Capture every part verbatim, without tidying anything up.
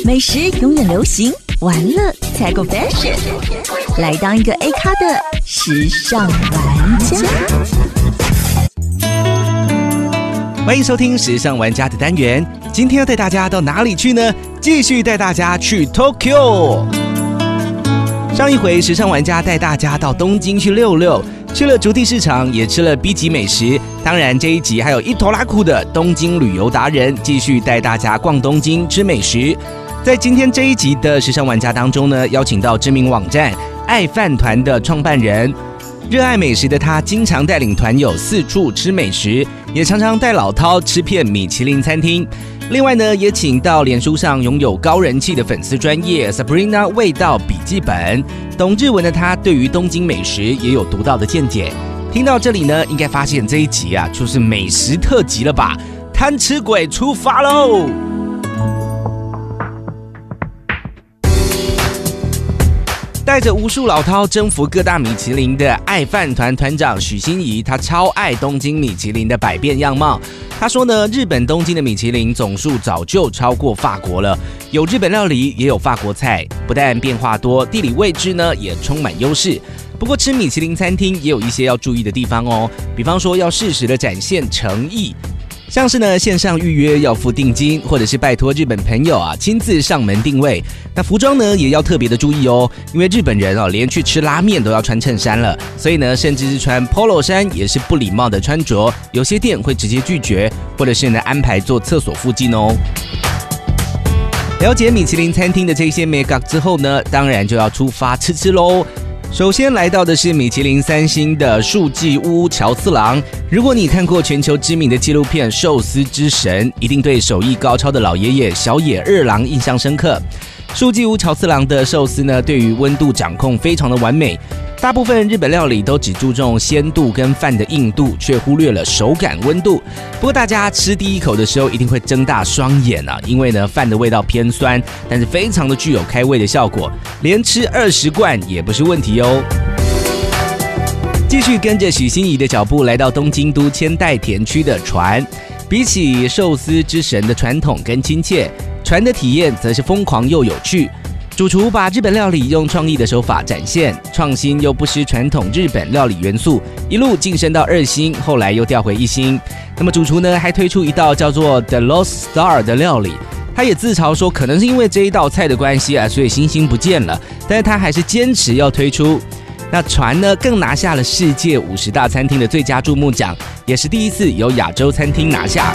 美食永远流行，玩乐才够 fashion。来当一个 A 咖的时尚玩家。 欢迎收听时尚玩家的单元，今天要带大家到哪里去呢？继续带大家去 Tokyo。上一回时尚玩家带大家到东京去溜溜，去了竹地市场，也吃了 B 级美食。当然这一集还有一头拉苦的东京旅游达人，继续带大家逛东京吃美食。在今天这一集的时尚玩家当中呢，邀请到知名网站爱饭团的创办人。热爱美食的他，经常带领团友四处吃美食，也常常带老饕吃遍米其林餐厅。另外呢，也请到脸书上拥有高人气的粉丝专页 Sabrina 味道笔记本。懂日文的他，对于东京美食也有独到的见解。听到这里呢，应该发现这一集啊，就是美食特辑了吧？贪吃鬼出发喽！带着无数老饕征服各大米其林的爱饭团团长许心怡，他超爱东京米其林的百变样貌。他说呢，日本东京的米其林总数早就超过法国了，有日本料理，也有法国菜，不但变化多，地理位置呢也充满优势。不过吃米其林餐厅也有一些要注意的地方哦，比方说要适时的展现诚意。像是呢，线上预约要付定金，或者是拜托日本朋友啊亲自上门定位。那服装呢也要特别的注意哦，因为日本人哦连去吃拉面都要穿衬衫了，所以呢甚至是穿 polo 衫也是不礼貌的穿着，有些店会直接拒绝，或者是呢安排坐厕所附近哦。了解米其林餐厅的这些美感之后呢，当然就要出发吃吃喽。首先来到的是米其林三星的树纪屋乔次郎。如果你看过全球知名的纪录片《寿司之神》，一定对手艺高超的老爷爷小野二郎印象深刻。树纪屋乔次郎的寿司呢，对于温度掌控非常的完美。大部分日本料理都只注重鲜度跟饭的硬度，却忽略了手感温度。不过大家吃第一口的时候一定会睁大双眼啊，因为呢饭的味道偏酸，但是非常的具有开胃的效果，连吃二十罐也不是问题哦。继续跟着许心怡的脚步来到东京都千代田区的船。比起寿司之神的传统跟亲切，船的体验则是疯狂又有趣。主厨把日本料理用创意的手法展现，创新又不失传统日本料理元素，一路晋升到二星，后来又调回一星。那么主厨呢，还推出一道叫做 The Lost Star 的料理，他也自嘲说，可能是因为这一道菜的关系啊，所以星星不见了，但是他还是坚持要推出。那船呢，更拿下了世界五十大餐厅的最佳注目奖，也是第一次由亚洲餐厅拿下。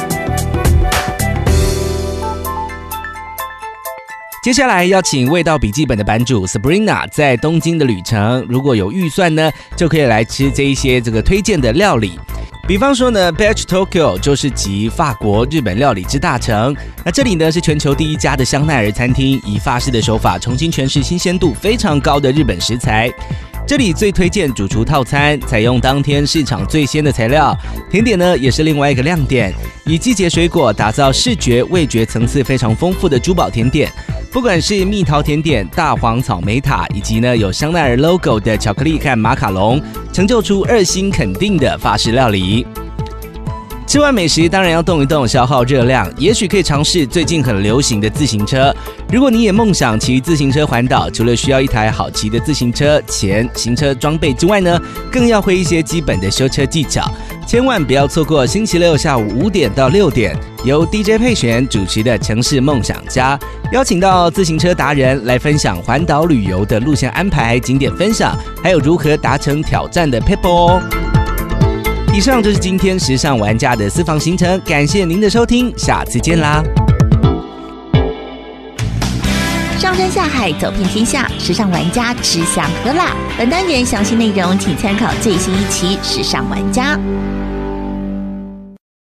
接下来要请味道笔记本的版主 Sabrina 在东京的旅程，如果有预算呢，就可以来吃这一些这个推荐的料理。比方说呢 Batch Tokyo 就是集法国日本料理之大成。那这里呢是全球第一家的香奈儿餐厅，以法式的手法重新诠释新鲜度非常高的日本食材。这里最推荐主厨套餐，采用当天市场最鲜的材料。甜点呢也是另外一个亮点，以季节水果打造视觉味觉层次非常丰富的珠宝甜点。不管是蜜桃甜点、大黄草莓塔，以及呢有香奈儿 logo 的巧克力和马卡龙，成就出二星肯定的法式料理。吃完美食当然要动一动，消耗热量，也许可以尝试最近很流行的自行车。如果你也梦想骑自行车环岛，除了需要一台好骑的自行车、钱、行车装备之外呢，更要会一些基本的修车技巧。千万不要错过星期六下午五点到六点，由 D J 佩璇主持的城市梦想家，邀请到自行车达人来分享环岛旅游的路线安排、景点分享，还有如何达成挑战的 Pebble 哦。以上就是今天时尚玩家的私房行程，感谢您的收听，下次见啦！ 上山下海，走遍天下，时尚玩家吃香喝辣。本单元详细内容请参考最新一期《时尚玩家》。